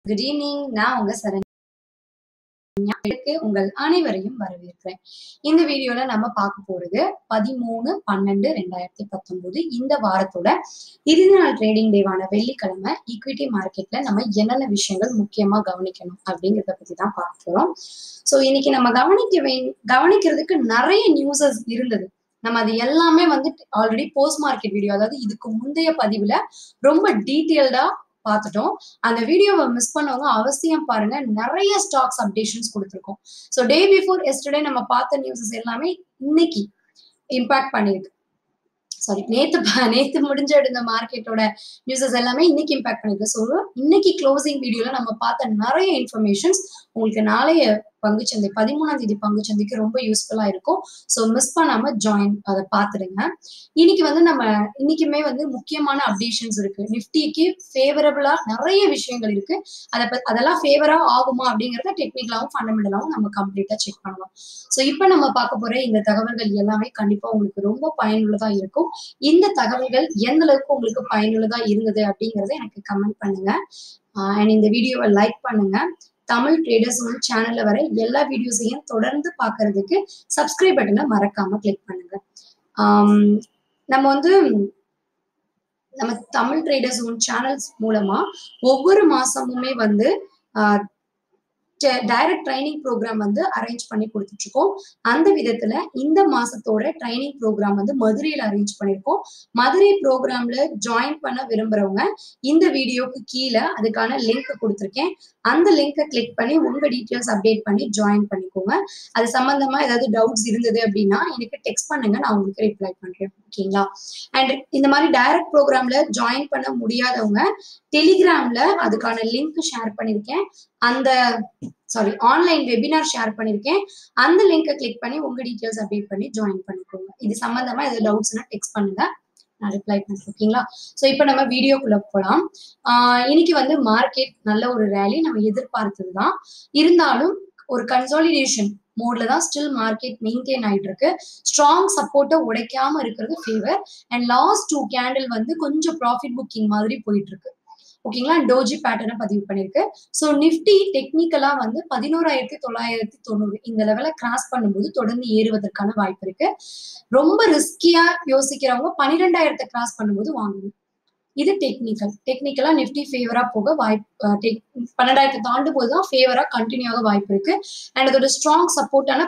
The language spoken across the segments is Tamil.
Good evening. நான் உங்க சரண்யா. உங்கள் அனைவரையும் வரவேற்கிறேன். இந்த வீடியோல நம்ம பார்க்க போறது 13/12/2019 இந்த வாரத்தோட இறுதி நாள் ட்ரேடிங் டேவான வெள்ளிக்கிழமை ஈக்விட்டி மார்க்கெட்ல நம்ம என்னென்ன விஷயங்கள் முக்கியமா கவனிக்கணும் அப்படிங்கிறத பத்தி தான் பார்க்க போறோம். ஸோ இன்னைக்கு நம்ம கவனிக்கிறதுக்கு நிறைய நியூஸஸ் இருந்தது. நம்ம அது எல்லாமே வந்து ஆல்ரெடி போஸ்ட் மார்க்கெட் வீடியோ, அதாவது இதுக்கு முந்தைய பதிவுல ரொம்ப டீட்டெயில்டா பார்த்துட்டோம். அந்த வீடியோவை மிஸ் பண்ணவங்க அவசியம் பாருங்க. நிறைய ஸ்டாக்ஸ் அப்டேஷன்ஸ் கொடுத்துருக்கோம். ஸோ டே பிஃபோர் எஸ்டர்டே நம்ம பார்த்த நியூஸஸ் எல்லாமே இன்னைக்கு இம்பாக்ட் பண்ணிருக்கு. சாரி, நேத்து முடிஞ்ச இந்த மார்க்கெட்டோட நியூஸஸ் எல்லாமே இன்னைக்கு இம்பாக்ட் பண்ணிருக்கு. ஸோ இன்னைக்கு க்ளோசிங் வீடியோல நம்ம பார்த்த நிறைய இன்ஃபர்மேஷன்ஸ் உங்களுக்கு நாளைய பங்குச்சந்தை 13ஆம் தேதி பங்குச்சந்தைக்கு ரொம்ப யூஸ்ஃபுல்லா இருக்கும். ஸோ மிஸ் பண்ணாம அதை பார்த்துடுங்க. இன்னைக்கு வந்து நம்ம இன்னைக்குமே வந்து முக்கியமான அப்டேஷன்ஸ் இருக்கு. நிஃப்டிக்கு ஃபேவரபிளா நிறைய விஷயங்கள் இருக்கு. அதெல்லாம் ஃபேவரா ஆகுமா அப்படிங்கறத டெக்னிக்கலாவும் ஃபண்டமெண்டலாவும் நம்ம கம்ப்ளீட்டா செக் பண்ணலாம். ஸோ இப்போ நம்ம பார்க்க போற இந்த தகவல்கள் எல்லாமே கண்டிப்பா உங்களுக்கு ரொம்ப பயனுள்ளதா இருக்கும். இந்த தகவல்கள் எந்த அளவுக்கு உங்களுக்கு பயனுள்ளதா இருந்தது அப்படிங்கறத எனக்கு கமெண்ட் பண்ணுங்க. அண்ட் இந்த வீடியோவை லைக் பண்ணுங்க. தமிழ் ட்ரேடர்ஸ் சேனல்ல வர எல்லா வீடியோஸையும் தொடர்ந்து பார்க்கறதுக்கு சப்ஸ்கிரைப் பட்டனை மறக்காம கிளிக் பண்ணுங்க. நம்ம தமிழ் ட்ரேடர்ஸ் சேனல்ஸ் மூலமா ஒவ்வொரு மாசமுமே வந்து டைரக்ட் ட்ரைனிங் ப்ரோக்ராம் வந்து அரேஞ்ச் பண்ணி கொடுத்துட்டு இருக்கோம். அந்த விதத்துல இந்த மாசத்தோட ட்ரைனிங் ப்ரோக்ராம் வந்து மதுரையில அரேஞ்ச் பண்ணிருக்கோம். மதுரை ப்ரோக்ராம்ல ஜாயின் பண்ண விரும்புறவங்க இந்த வீடியோக்கு கீழே அதுக்கான லிங்க் கொடுத்துருக்கேன். அந்த லிங்கை கிளிக் பண்ணி உங்க டீட்டெயில்ஸ் அப்டேட் பண்ணி ஜாயின் பண்ணிக்கோங்க. அது சம்பந்தமா ஏதாவது டவுட்ஸ் இருந்தது அப்படின்னா எனக்கு டெக்ஸ்ட் பண்ணுங்க, நான் உங்களுக்கு ரிப்ளை பண்றேன். ஓகேங்களா? அண்ட் இந்த மாதிரி டைரக்ட் ப்ரோக்ராம்ல ஜாயின் பண்ண முடியாதவங்க டெலிகிராம்ல அதுக்கான லிங்க் ஷேர் பண்ணிருக்கேன். ஆன்லைன் வெபினார் ஷேர் பண்ணிருக்கேன். அந்த லிங்கை கிளிக் பண்ணி உங்க டீட்டெயில்ஸ் அப்டேட் பண்ணி ஜாயின் பண்ணிக்கோங்க. இது சம்பந்தமா ஏதாவது டவுட்ஸ்னா டெக்ஸ்ட் பண்ணுங்க, நான் ரிப்ளை பண்றேன். ஓகேங்களா? ஸோ இப்போ நம்ம வீடியோக்குள்ள போகலாம். இன்னைக்கு வந்து மார்க்கெட் நல்ல ஒரு ரேலி நம்ம எதிர்பார்த்ததுதான். இருந்தாலும் ஒரு கன்சாலிடேஷன் மோட்ல தான் ஸ்டில் மார்க்கெட் மெயின்டைன் ஆயிட்டு இருக்கு. ஸ்ட்ராங் சப்போர்ட்டை உடைக்காம இருக்கிறது ஃபேவர். அண்ட் லாஸ்ட் 2 கேண்டில் வந்து கொஞ்சம் ப்ராஃபிட் புக்கிங் மாதிரி போயிட்டு இருக்கு. ஓகேங்களா? டோஜி பேட்டர்னை பதிவு பண்ணிருக்கு. ஸோ நிஃப்டி டெக்னிக்கலா வந்து 11,990 இந்த லெவலை கிராஸ் பண்ணும்போது தொடர்ந்து ஏறுவதற்கான வாய்ப்பு இருக்கு. ரொம்ப ரிஸ்கியா யோசிக்கிறவங்க 12,000 கிராஸ் பண்ணும்போது வாங்கணும். இது டெக்னிக்கலா நிஃப்டி ஃபேவரா போக வாய்ப்பு, 12,000 தாண்டும் போதுதான் ஃபேவரா கண்டினியூ ஆக வாய்ப்பு இருக்கு. அண்ட் அதோட ஸ்ட்ராங் சப்போர்ட்டான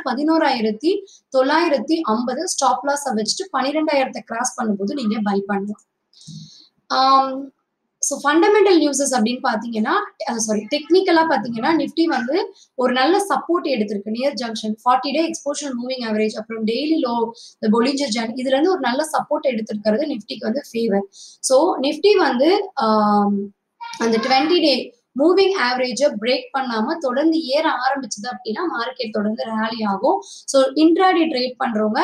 11,950 ஸ்டாப் லாஸ் வச்சுட்டு 12,000 கிராஸ் பண்ணும்போது நீங்க பை பண்ணலாம். ஸோ ஃபண்டமெண்டல் நியூஸஸ் அப்படின்னு பாத்தீங்கன்னா, டெக்னிக்கலா பாத்தீங்கன்னா நிஃப்டி வந்து ஒரு நல்ல சப்போர்ட் எடுத்திருக்கு. Near junction 40-day exposure moving average, அப்புறம் டெய்லி லோ பொலிஞ்சர் ஜான், இதுல இருந்து ஒரு நல்ல சப்போர்ட் எடுத்திருக்கிறது நிஃப்டிக்கு வந்து ஃபேவர். ஸோ நிஃப்டி வந்து அந்த 20-day மூவிங் ஆவரேஜை பிரேக் பண்ணாம தொடர்ந்து ஏற ஆரம்பிச்சது அப்படின்னா மார்க்கெட் தொடர்ந்து ரேலி ஆகும். ஸோ இன்ட்ராடே ட்ரேட் பண்றவங்க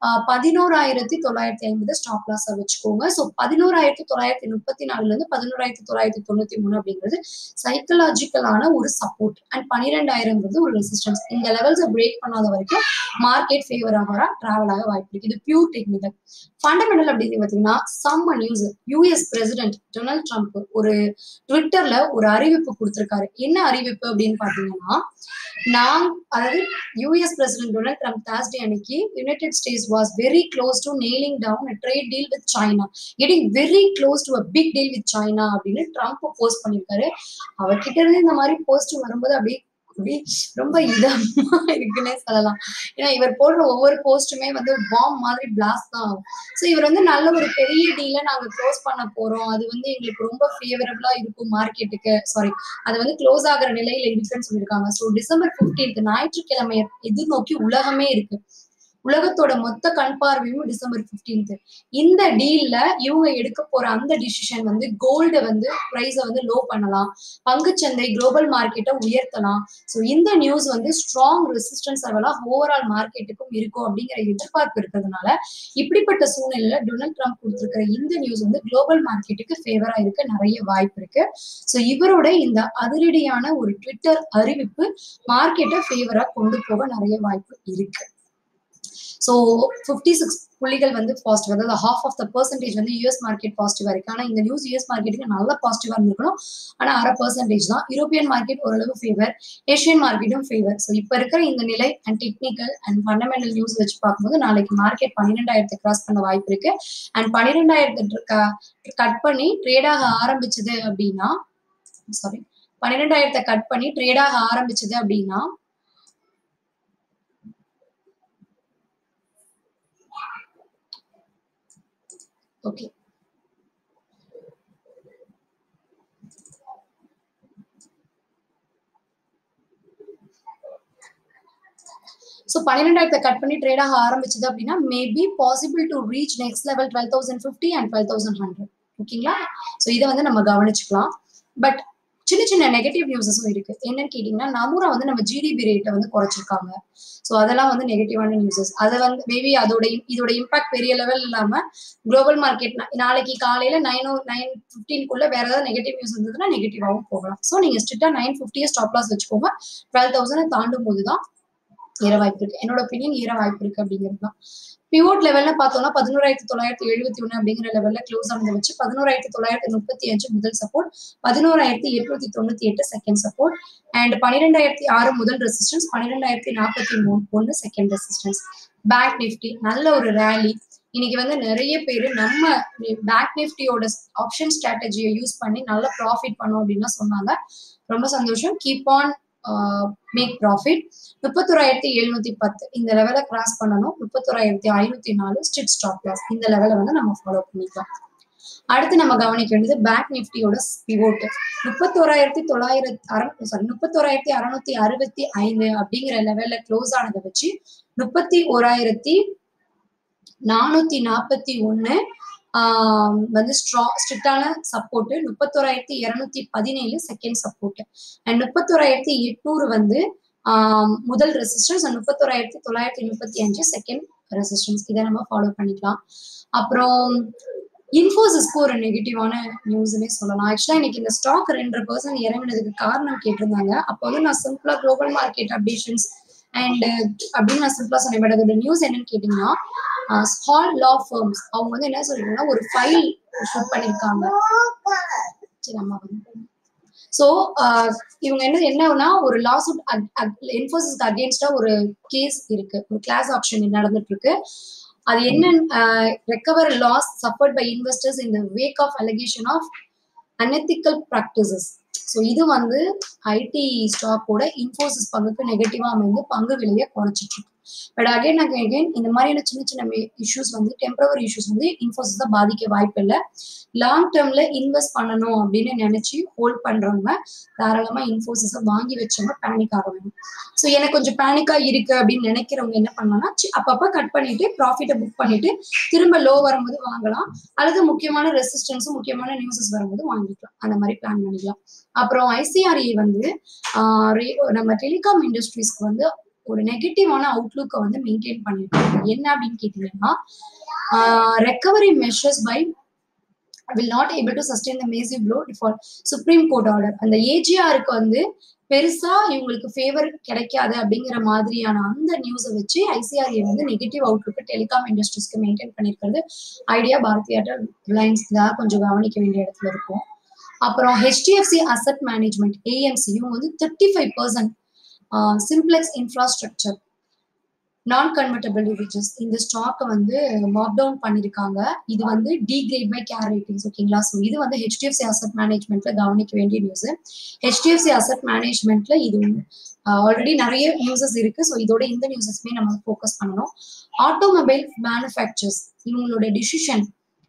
11,950 ஸ்டாப் லாஸ் வச்சுக்கோங்க. ஸோ 11,934 இருந்து 11,993 அப்படிங்கிறது சைக்கலாஜிக்கலான ஒரு சப்போர்ட். அண்ட் 12,000 ஒரு ரெசிஸ்டன்ஸ். இந்த லெவல்ஸை பிரேக் பண்ணாத வரைக்கும் மார்க்கெட் ஃபேவர் ஆக டிராவல் ஆக வாய்ப்பு இருக்கு. இது பியூர் டெக்னிக்கல். ஃபண்டமெண்டல் அப்படின்னு பாத்தீங்கன்னா செம்ம news. US president Donald Trump ஒரு ட்விட்டர்ல ஒரு அறிவிப்பு கொடுத்திருக்காரு. என்ன அறிவிப்பு அப்படின்னு பாத்தீங்கன்னா, அதாவது US president Donald Trump Thursday அன்னைக்கு United States was very close to nailing down a trade deal with China, getting very close to a big deal with China அப்படின்னு ட்ரம்ப் போஸ்ட் பண்ணிருக்காரு. அவர்கிட்ட இருந்து இந்த மாதிரி போஸ்ட் வரும்போது அப்படி ரொம்ப இதமா இருக்குன்னே சொல்லலாம். ஏன்னா இவர் போடுற ஒவ்வொரு போஸ்ட்டுமே வந்து பாம் மாதிரி பிளாஸ்ட் தான் ஆகும். ஸோ இவர் வந்து நல்ல ஒரு பெரிய டீலை நாங்க க்ளோஸ் பண்ண போறோம், அது வந்து எங்களுக்கு ரொம்ப ஃபேவரபிளா இருக்கும் மார்க்கெட்டுக்கு, அது வந்து க்ளோஸ் ஆகிற நிலையில இருக்குன்னு சொல்லியிருக்காங்க. ஸோ December 15 ஞாயிற்றுக்கிழமையை எதிர்நோக்கி உலகமே இருக்கு. உலகத்தோட மொத்த கண் பார்வையும் December 15. இந்த டீல்ல இவங்க எடுக்க போற அந்த டிசிஷன் வந்து கோல்டு வந்து பிரைஸ வந்து லோ பண்ணலாம், பங்குச்சந்தை குளோபல் மார்க்கெட்டை உயர்த்தலாம். ஸோ இந்த நியூஸ் வந்து ஸ்ட்ராங் ரெசிஸ்டன்ஸ் லெவலா ஓவரால் மார்க்கெட்டுக்கும் இருக்கும் அப்படிங்கிற எதிர்பார்ப்பு இருக்கிறதுனால இப்படிப்பட்ட சூழ்நிலையில டொனால்ட் ட்ரம்ப் கொடுத்திருக்கிற இந்த நியூஸ் வந்து குளோபல் மார்க்கெட்டுக்கு ஃபேவரா இருக்க நிறைய வாய்ப்பு இருக்கு. ஸோ இவரோட இந்த அதிரடியான ஒரு ட்விட்டர் அறிவிப்பு மார்க்கெட்டை ஃபேவரா கொண்டு போக நிறைய வாய்ப்பு இருக்கு. ஸோ 56 புள்ளிகள் வந்து பாசிட்டிவ், அதாவது ஹாஃப் ஆஃப் த பெர்சன்டேஜ் வந்து யூஎஸ் மார்க்கெட் பாசிட்டிவா இருக்கு. ஆனால் இந்த நியூஸ் யூஎஸ் மார்க்கெட்டுக்கு நல்ல பாசிட்டிவா இருந்திருக்கணும், ஆனால் 0.5% தான். யூரோப்பியன் மார்க்கெட் ஓரளவு ஃபேவர், ஏஷியன் மார்க்கெட்டும் ஃபேவர். ஸோ இப்போ இருக்கிற இந்த நிலை and technical and fundamental news வச்சு பார்க்கும்போது நாளைக்கு மார்க்கெட் 12,000 கிராஸ் பண்ண வாய்ப்பு இருக்கு. அண்ட் 12,000 கட் பண்ணி ட்ரேடாக ஆரம்பிச்சது அப்படின்னா, சாரி 12,000 கட் பண்ணி ட்ரேடாக ஆரம்பிச்சது அப்படின்னா ஓகே ஸோ 12,000 கட் பண்ணி ட்ரேடாக ஆரம்பிச்சது அப்படின்னா maybe possible to reach next level 12,050 and 12,100. ஓகேங்களா? ஸோ இதை வந்து நம்ம கவனிச்சுக்கலாம். பட் சின்ன சின்ன நெகட்டிவ் நியூஸஸும் இருக்கு. என்னன்னு கேட்டீங்கன்னா, நமூரா வந்து நம்ம ஜிடிபி ரேட்டை வந்து குறைச்சிருக்காங்க. ஸோ அதெல்லாம் வந்து நெகட்டிவான நியூஸஸ். அதை வந்து மேபி இதோட இம்பாக்ட் பெரிய லெவல் இல்லாம குளோபல் மார்க்கெட் நாளைக்கு காலையில 9:15 வேற ஏதாவது நெகட்டிவ் நியூஸ் இருந்ததுன்னா நெகட்டிவாகவும் போகலாம். ஸோ நீங்க ஸ்ட்ரிக்டா 950 ஸ்டாப் லாஸ் வச்சுக்கோங்க. 12,000 தாண்டும் போதுதான் ஏற வாய்ப்பு இருக்கு. என்னோட ஒப்பீனியன் ஏற வாய்ப்பு இருக்கு அப்படிங்கிறது தான். பிவோட் லெவல்ல பார்த்தோம்னா 11,971 அப்படிங்கிற லெவல்ல க்ளோஸ் ஆனதை வச்சு 11,935 முதல் சப்போர்ட், 11,898 செகண்ட் சப்போர்ட் அண்ட் 12,006 முதல் resistance, 12,041 second resistance. Bank Nifty நல்ல ஒரு ரேலி. இன்னைக்கு வந்து நிறைய பேர் நம்ம பேங்க் நிஃப்டியோட ஆப்ஷன் ஸ்ட்ராட்டஜியை யூஸ் பண்ணி நல்ல ப்ராஃபிட் பண்ணும் அப்படின்னு சொன்னாங்க. ரொம்ப சந்தோஷம். Keep on make profit. 31,710 இந்த லெவலை கிராஸ் பண்ணணும். 31,504 ஸ்ட்ரிட் ஸ்டாப் லாஸ். இந்த லெவலை வந்து நம்ம ஃபாலோ பண்ணிக்கலாம். அடுத்து நம்ம கவனிக்க வேண்டியது பேங்க் நிஃப்டியோட பிவோட். 31,665 அப்படிங்கிற லெவல்ல க்ளோஸ் ஆனதை வச்சு 31,441 வந்து ஸ்ட்ரிக்டான சப்போர்ட், 31,217 செகண்ட் சப்போர்ட் அண்ட் 31,800 வந்து முதல் ரெசிஸ்டன்ஸ் அண்ட் 31,935 செகண்ட் ரெசிஸ்டன்ஸ். இதை நம்ம ஃபாலோ பண்ணிக்கலாம். அப்புறம் இன்ஃபோசிஸ்க்கு ஒரு நெகட்டிவான நியூஸ்னே சொல்லலாம். ஆக்சுவலா இன்னைக்கு இந்த ஸ்டாக் 2% இறங்கினதுக்கு காரணம் கேட்டிருந்தாங்க. அப்போ வந்து நான் சிம்பிளா குளோபல் மார்க்கெட் அப்டேஷன்ஸ் அண்ட் அப்படின்னு நான் சிம்பிளா சொன்னேன். பட் அதோட நியூஸ் என்னன்னு கேட்டீங்கன்னா, ஸ்மால் லா ஃபர்ம்ஸ் அவங்க வந்து என்ன சொல்றாங்கன்னா ஒரு ஃபைல் ஷூட் பண்ணிருக்காங்க. சரி அம்மா வந்து ஸோ இவங்க என்னன்னா ஒரு லா சூட் இன்ஃபோசிஸ்க்கு அகேன்ஸ்டா ஒரு கேஸ் இருக்கு, ஒரு கிளாஸ் ஆக்ஷன் நடந்துட்டு இருக்கு. அது என்ன, recover loss suffered by investors in the wake of allegation of unethical practices. So இது வந்து ஐடி ஸ்டாக்கோட இன்ஃபோசிஸ் பங்குக்கு நெகட்டிவா அமைந்து பங்கு விலையை குறைச்சிட்டு இருக்கு. பட் அகைன் இந்த மாதிரியான சின்ன சின்ன இஷ்யூஸ் வந்து டெம்பரவரி இஷ்யூஸ் வந்து இன்ஃபோசிஸை பாதிக்க வாய்ப்பு இல்லை. லாங் டேர்ம்ல இன்வெஸ்ட் பண்ணணும் அப்படின்னு நினைச்சு ஹோல்ட் பண்றவங்க தாராளமா இன்ஃபோசிஸை வாங்கி வச்சவங்க பேனிக் ஆக வேணும். ஸோ எனக்கு கொஞ்சம் பேனிக்கா இருக்கு அப்படின்னு நினைக்கிறவங்க என்ன பண்ணலாம்னா அப்பப்ப கட் பண்ணிட்டு ப்ராஃபிட்டை புக் பண்ணிட்டு திரும்ப லோ வரும்போது வாங்கலாம், அல்லது முக்கியமான ரெசிஸ்டன்ஸும் முக்கியமான நியூஸஸ் வரும்போது வாங்கிக்கலாம். அந்த மாதிரி பிளான் பண்ணிக்கலாம். அப்புறம் ஐசிஆர்ஏ வந்து நம்ம டெலிகாம் இண்டஸ்ட்ரீஸ்க்கு வந்து ஒரு நெகட்டிவான அவுட்லுக்கை வந்து மெயின்டைன் பண்ணிருக்காங்க. என்ன அப்படின்னு கேட்டீங்கன்னா, recovery measures by will not able to sustain the massive blow default Supreme Court order. அந்த ஏஜிஆருக்கு வந்து பெருசா இவங்களுக்கு ஃபேவர் கிடைக்காது அப்படிங்கிற மாதிரியான அந்த நியூஸை வச்சு ஐசிஆர்ஏ வந்து நெகட்டிவ் அவுட்லுக்கு டெலிகாம் இண்டஸ்ட்ரீஸ்க்கு மெயின்டைன் பண்ணிருக்கிறது. ஐடியா, பாரதி ஏர்டெல், ரிலையன்ஸ் தான் கொஞ்சம் கவனிக்க வேண்டிய இடத்துல இருக்கும். அப்புறம் ஹெச்டிஎஃப்சி அசெட் மேனேஜ்மெண்ட் ஏஎம்சி இவங்க வந்து 35% Simplex infrastructure non convertible dividends இந்த ஸ்டாக்கை வந்து மார்க் டவுன் பண்ணிருக்காங்க. இது வந்து டிகிரேட் பை கேர் ரேட்டிங்ஸ். ஓகேங்களா? ஸோ இது வந்து ஹெச்டிஎஃப்சி அசெட் மேனேஜ்மெண்ட்ல கவனிக்க வேண்டிய நியூஸ். ஹெச்டிஎஃப்சி அசெட் மேனேஜ்மெண்ட்ல இது ஆல்ரெடி நிறைய நியூஸஸ் இருக்கு. ஸோ இதோட இந்த நியூஸஸ்மே நம்ம ஃபோக்கஸ் பண்ணணும். ஆட்டோமொபைல் மேனுஃபேக்சர்ஸ் இவங்களோட டிசிஷன்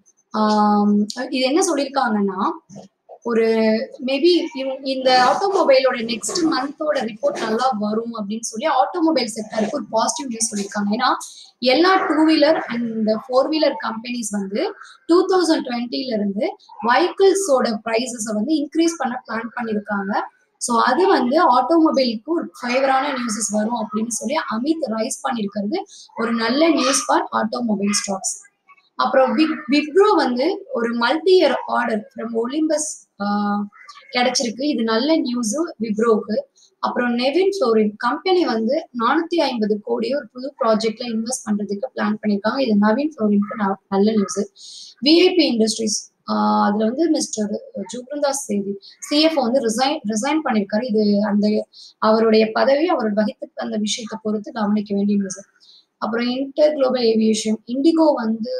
இது என்ன சொல்லியிருக்காங்கன்னா, ஒரு மேபி இந்த ஆட்டோமொபைலோட நெக்ஸ்ட் மந்தோட ரிப்போர்ட் நல்லா வரும் அப்படின்னு சொல்லி ஆட்டோமொபைல் செக்டருக்கு ஒரு பாசிட்டிவ் நியூஸ் சொல்லியிருக்காங்க. ஏன்னா எல்லா 2 வீலர் அண்ட் 4 வீலர் கம்பெனிஸ் வந்து 2020 இருந்து வெஹிக்கிள்ஸோட ப்ரைஸஸை வந்து இன்க்ரீஸ் பண்ண பிளான் பண்ணியிருக்காங்க. ஸோ அது வந்து ஆட்டோமொபைலுக்கு ஒரு ஃபேவரான நியூஸஸ் வரும் அப்படின்னு சொல்லி அமித் ரைஸ் பண்ணியிருக்கிறது ஒரு நல்ல நியூஸ் ஃபார் ஆட்டோமொபைல் ஸ்டாக்ஸ். அப்புறம் விப்ரோ வந்து ஒரு multi year order from Olympus கிடைச்சிருக்கு. இது நல்ல நியூஸ் விப்ரோக்கு. அப்புறம் நெவின் ஃப்ளோரின் கம்பெனி வந்து 450 கோடி ஒரு புது ப்ராஜெக்ட்ல இன்வெஸ்ட் பண்றதுக்கு பிளான் பண்ணிருக்காங்க. இது நவீன் ஃப்ளோரின்க்கு நல்ல நியூஸ். விஐபி இண்டஸ்ட்ரீஸ் அதுல வந்து மிஸ்டர் ஜுக்ருந்தாஸ் சேதி சிஎஃப்ஓ வந்து ரிசைன் பண்ணிருக்காரு. இது அந்த அவருடைய பதவி அவர் வகித்து அந்த விஷயத்தை பொறுத்து கவனிக்க வேண்டிய நியூஸ். அப்புறம் இன்டர் குளோபல் ஏவியேஷன் இண்டிகோ வந்து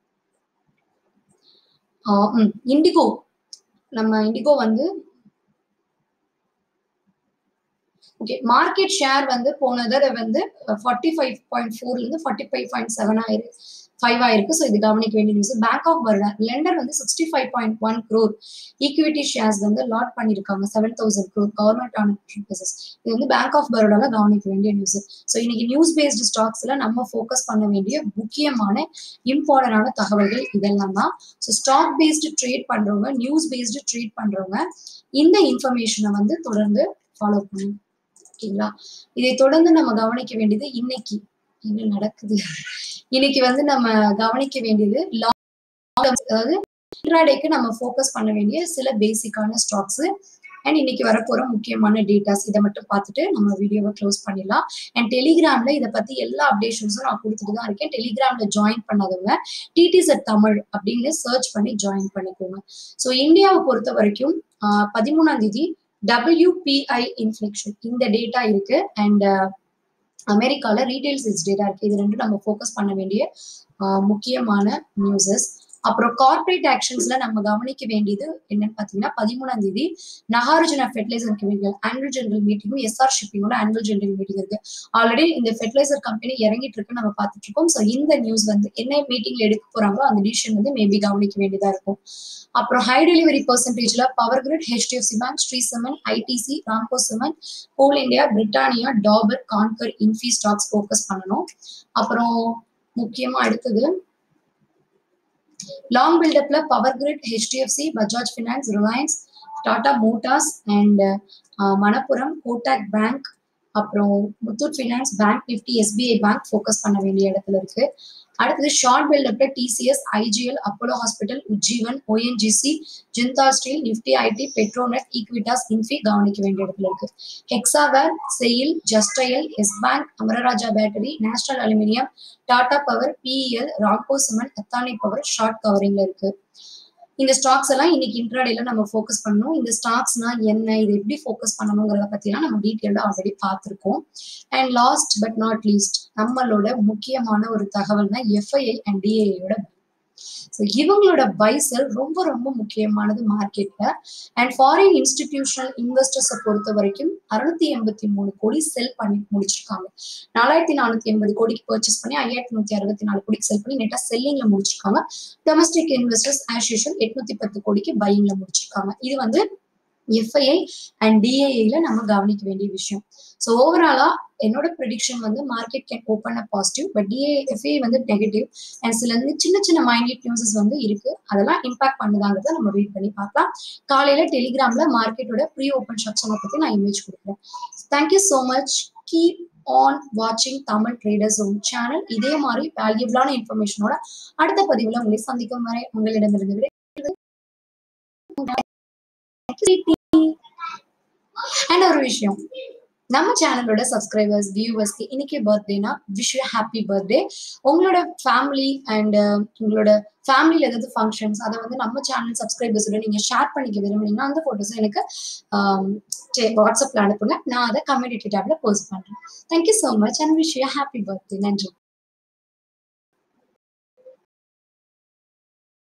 இண்டிகோ நம்ம இண்டிகோ வந்து ஓகே மார்க்கெட் ஷேர் வந்து போன தடவை வந்து 45.4 இருந்து 45.7 ஆயிருக்கு. ஸோ இது கவனிக்க வேண்டிய news. Bank of Baroda lender வந்து 65.1 crore ஈக்விட்டி ஷேர்ஸ் வந்து லாட் பண்ணிருக்காங்க 7,000 crore கவர்மெண்ட் ஆன் பேசஸ். இது வந்து பேங்க் ஆஃப் பரோடால கவனிக்க வேண்டிய நியூஸ். ஸோ இன்னைக்கு நியூஸ் பேஸ்டு ஸ்டாக்ஸ்ல நம்ம ஃபோக்கஸ் பண்ண வேண்டிய முக்கியமான இம்பார்ட்டன்டான தகவல்கள் இதெல்லாம் தான். ஸோ ஸ்டாக் பேஸ்டு ட்ரேட் பண்றவங்க நியூஸ் பேஸ்டு ட்ரேட் பண்றவங்க இந்த இன்ஃபர்மேஷனை வந்து தொடர்ந்து ஃபாலோ பண்ணுங்க. ஓகேங்களா? இதை தொடர்ந்து நம்ம கவனிக்க வேண்டியது இன்னைக்கு என்ன நடக்குது. இன்னைக்கு வந்து நம்ம கவனிக்க வேண்டியது அதாவது இன்ட்ராடேக்கு நம்ம ஃபோக்கஸ் பண்ண வேண்டிய சில பேசிக்கான ஸ்டாக்ஸ் அண்ட் இன்னைக்கு வரப்போற முக்கியமான டேட்டாஸ் இதை மட்டும் பார்த்துட்டு நம்ம வீடியோவை க்ளோஸ் பண்ணிடலாம். அண்ட் டெலிகிராம்ல இதை பத்தி எல்லா அப்டேஷன்ஸும் நான் கொடுத்துட்டு தான் இருக்கேன். டெலிகிராம்ல ஜாயின் பண்ணாதவங்க டிடிசெட் தமிழ் அப்படின்னு சர்ச் பண்ணி ஜாயின் பண்ணிக்கோங்க. ஸோ இந்தியாவை பொறுத்த வரைக்கும் 13ஆம் தேதி WPI இன்ஃப்ளேஷன் இந்த டேட்டா இருக்கு. அண்ட் அமெரிக்கால ரீட்டைல் சேல்ஸ் டேட்டா இருக்கு. இது ரெண்டும் நம்ம ஃபோக்கஸ் பண்ண வேண்டிய முக்கியமான நியூஸஸ். அப்புறம் கார்பரேட் ஆக்ஷன்ஸ்ல நம்ம கவனிக்க வேண்டியது என்னன்னு பாத்தீங்கன்னா 13ஆம் தேதி Nagarjuna fertiliser chemical annual general மீட்டிங்கும் எஸ்ஆர் ஷிப்பிங்கோட ஆனுவல் ஜெனரல் மீட்டிங் இருக்கு. ஆல்ரெடி இந்த ஃபெர்டிலைசர் கம்பெனி இறங்கிட்டு இருக்கு நம்ம பார்த்துட்டு இருக்கோம். ஸோ இந்த நியூஸ் வந்து என்ன மீட்டிங்ல எடுக்க போறாங்களோ அந்த டிசிஷன் வந்து மேபி கவனிக்க வேண்டியதா இருக்கும். அப்புறம் ஹை டெலிவரி பெர்சன்டேஜ்ல power grid, HDFC bank, Shree cement, ITC, Ramco cement, Coal India, Britannia, Dabur, Concor, Infy stocks focus பண்ணணும். அப்புறம் முக்கியமா அடுத்தது லாங் பில்டப்ல power grid, HDFC, Bajaj finance, Reliance, Tata Motors and Manappuram, Kotak bank, அப்புறம் Muthoot finance, bank Nifty, SBI bank focus பண்ண வேண்டிய இடத்துல இருக்கு. அடுத்தது ஷார்ட் பில்டப்ல TCS, IGL, Apollo hospital, Ujjivan, ONGC, Jindal steel, Nifty IT, Petronet, Equitas, Infy கவனிக்க வேண்டிய இடத்துல இருக்கு. Hexaware, SAIL, Justdial, Yes bank, Amara Raja battery, National Aluminium, Tata power, PEL, Ramco cement, Adani power short கவரிங்ல இருக்கு. இந்த ஸ்டாக்ஸ் எல்லாம் இன்னைக்கு இன்ட்ராடேல நம்ம ஃபோக்கஸ் பண்ணணும். இந்த ஸ்டாக்ஸ்னா என்ன, இது எப்படி ஃபோக்கஸ் பண்ணணுங்கிறத பத்திலாம் நம்ம டீட்டெயில்டா ஆல்ரெடி பார்த்துருக்கோம். And last but not least நம்மளோட முக்கியமான ஒரு தகவல்னா FII அண்ட் DIIயோட ஸோ இவங்களோட பைசல் ரொம்ப ரொம்ப முக்கியமானது மார்க்கெட்ல. அண்ட் ஃபாரின் இன்ஸ்டிடியூஷனல் இன்வெஸ்டர்ஸை பொறுத்த வரைக்கும் 683 கோடி செல் பண்ணி முடிச்சிருக்காங்க. 4480 கோடிக்கு பர்ச்சேஸ் பண்ணி 5164 கோடிக்கு செல் பண்ணி நெட்டா செல்லிங்ல முடிச்சிருக்காங்க. டொமஸ்டிக் இன்வெஸ்டர்ஸ் ஆஸ் யூஷுவல் 810 கோடிக்கு பையிங்ல முடிச்சிருக்காங்க. இது வந்து FII அண்ட் DIIல நம்ம கவனிக்க வேண்டிய விஷயம். ஸோ ஓவராலா என்னோட ப்ரெடிக்ஷன் வந்து market can open up positive, but FII வந்து நெகட்டிவ். அண்ட் சில சின்ன சின்ன மைன்யூட் நியூஸஸ் வந்து இருக்கு, அதெல்லாம் இம்பாக்ட் பண்ணுதாங்கிறத நம்ம ரீட் பண்ணி பார்க்கலாம். காலையில டெலிகிராம்ல மார்க்கெட்டோட ப்ரீ ஓப்பன் செக்ஷனை பத்தி நான் இமேஜ் கொடுக்குறேன். Thank you so much. Keep on வாட்சிங் தமிழ் ட்ரேடர்ஸ் ஓன் சேனல். இதே மாதிரி வேல்யூபிளான இன்ஃபர்மேஷனோட அடுத்த பதிவுல உங்களை சந்திக்கும் வரை உங்களிடமிருந்து அண்ட் ஒரு விஷயம், நம்ம சேனலோட சப்ஸ்கிரைபர்ஸ் வியூவர்ஸ்க்கு இன்னைக்கு பர்த்டேனா விஷ் யூ ஹாப்பி பர்த்டே. உங்களோட ஃபேமிலி அண்ட் உங்களோட ஃபேமிலியில் ஏதாவது ஃபங்க்ஷன்ஸ் அதை வந்து நம்ம சேனல் சப்ஸ்கிரைபர்ஸோட நீங்க ஷேர் பண்ணிக்க விரும்புனீங்கன்னா அந்த போட்டோஸ் எனக்கு வாட்ஸ்அப்ல அனுப்புங்க. நான் அதை கம்யூனிட்டி டேப்ல போஸ்ட் பண்றேன். Thank you so much and wish you happy birthday. நன்றி.